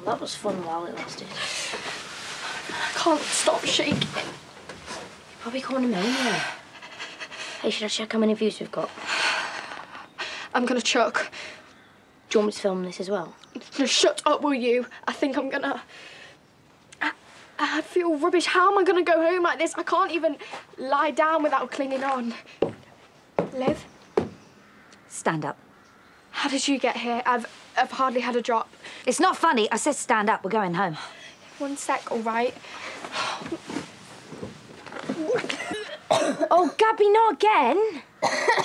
That was fun while it lasted. I can't stop shaking. You're probably caught pneumonia. Hey, should I check how many views we've got? I'm gonna choke. Do you want me to film this as well? No, shut up, will you? I think I'm gonna... I feel rubbish. How am I gonna go home like this? I can't even lie down without clinging on. Liv? Stand up. How did you get here? I've hardly had a drop. It's not funny. I said stand up. We're going home. 1 sec, all right? Oh, Gabby, not again.